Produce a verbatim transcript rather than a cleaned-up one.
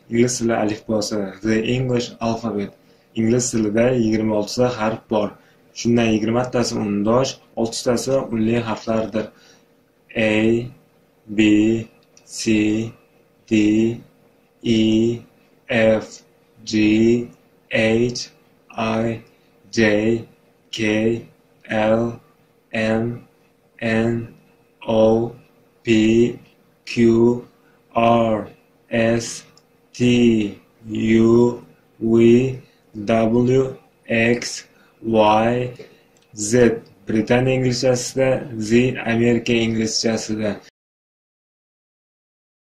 ingliz tili alifbosi, the English alphabet. Ingliz tilida yigirma olti ta harf bor. Shundan yigirma tasi undosh, olti tasi unli harflardir. A, B, C, D, E, F, G, H, I, J, K, L, M, N, O, P, Q, R, S, T, U, V, W, X, Y, Z. Britaniya inglizchasida, Z Amerika inglizchasida.